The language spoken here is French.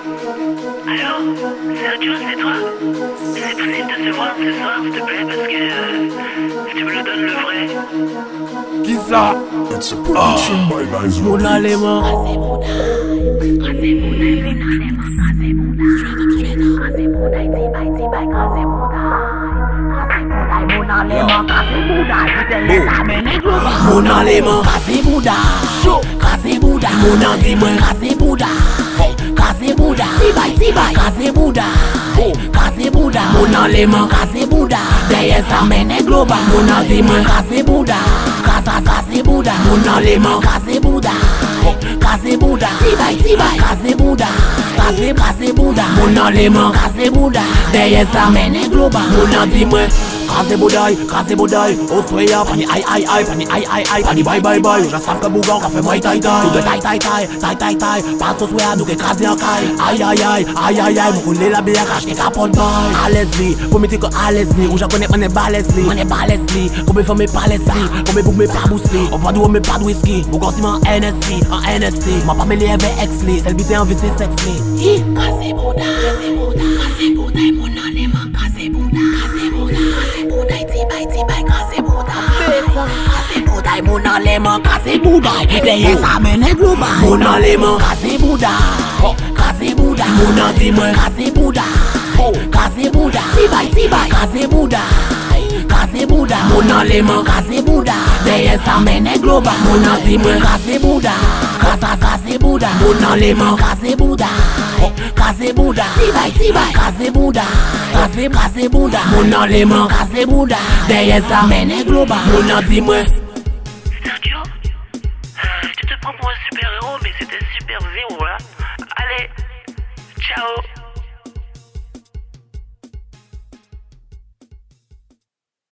Allô, Sergio, c'est toi? C'est possible de se voir ce soir, s'il te plaît, parce que si tu me le donnes le vrai. Qui ça? It's a production by Liza. Mon allemand. Mon allemand, casé Bouddha, casé Bouddha, mon anti-moi, casé Bouddha, casé Bouddha, tibaï, casé Bouddha, casé Bouddha, mon allemand, casé Bouddha, derrière ça mène global, mon anti-moi, casé Bouddha, casé Bouddha, mon allemand, casé Bouddha, casé Bouddha, tibaï, casé Bouddha, casé Bouddha, mon allemand, casé Bouddha, derrière ça mène global, mon anti-moi. Kaze Boudaï, au soya, pani aïe, pani bye, je savent que Bougan, qu'a fait moi taille, nous que taille, passe au soya, nous que crasé en caille, aïe, mon roulé la bière, cache que capote boy, à l'aise, pour mettre que à l'aise, où je connais, on est balèze, comme femmes pas l'aise, comme bouc, mais pas bousli, on va d'où, mais pas de whisky, Bougan, si en NSC, m'a pas mêlé avec ex-li, celle qui en vie, c'est sexy, Kaze Boudaï, mon allemand, Kaze Boudaï, mon allemand, casé Bouddha, derrière ça mène global. Mon allemand, casé Bouddha, mon anti-moi, casé Bouddha, tibaï, casé Bouddha, mon allemand, casé Bouddha, derrière ça mène global. Mon anti-moi, casé Bouddha, mon allemand, casé Bouddha, tibaï, casé Bouddha, mon allemand, casé Bouddha, derrière ça mène global. Mon anti-moi. Sergio, tu te prends pour un super-héros, mais c'est un super-zéro là. Allez, ciao.